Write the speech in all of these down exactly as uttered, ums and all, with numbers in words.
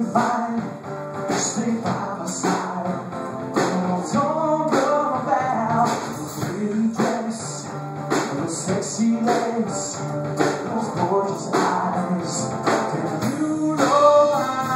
doing fine. Stay by my side. Don't talk about the pretty dress, those sexy legs, those gorgeous eyes. Can you know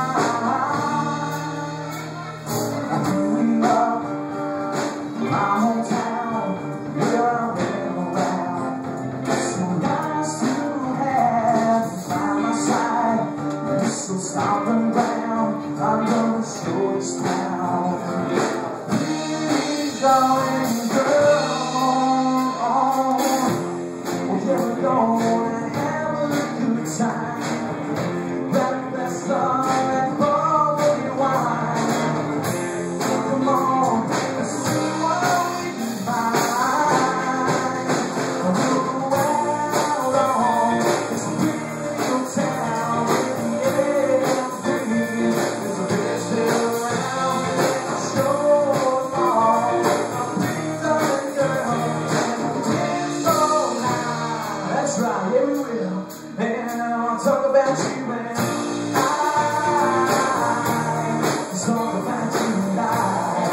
I'm doing up my hometown, where I've been around. It's so nice to have you by my side. This will stop and round. I'm gonna show this town. Please, darling girl, oh, we're gonna have a good time. That best of that bubbly wine. Come on, let's see what we can find. We'll go out on this real town. Yeah, free. There's a best around. Show all the things that girl and dance all night. That's right, yeah, we will. And I wanna talk about you and I. Let's talk about you and I.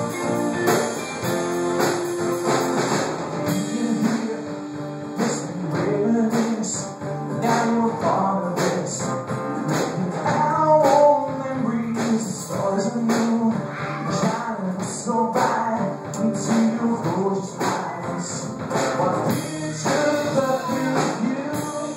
You can hear this and reminisce. Now you're a part of this. Our old memories, the stars of you, shining so bright into your gorgeous eyes. What pictures of you, you,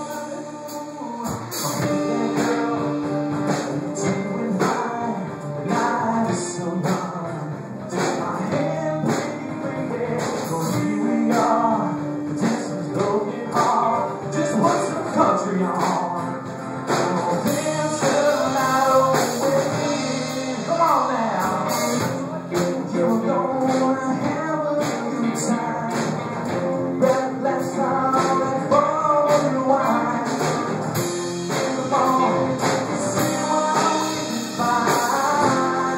oh, girl, doing fine. The night is so young. Take my hand, baby, yeah, for here we are. The dancing's broken heart. Just put some country on. Oh, dance the night away. Come on now. You're gonna have a good time. That last time that bubbly wine. Come on, see what we can find.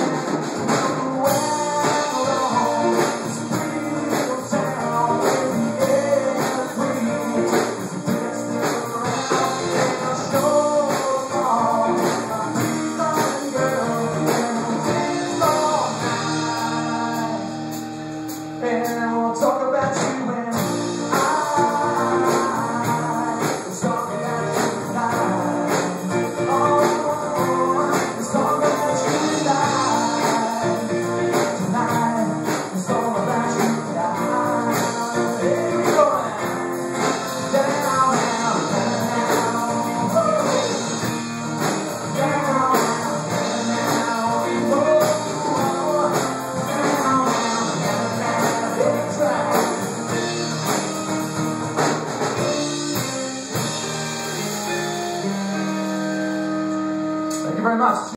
Well, on this real town, yeah, free. There's a best around, and I'll show them all. My pretty girl, and dance all night. And we'll talk about you and I. Let's talk about you tonight. Oh, let's talk about you tonight. Tonight, let's talk about you tonight. Here we go now. Down, down, down, down, down, down, whoa, down, down, that's right. Thank you very much.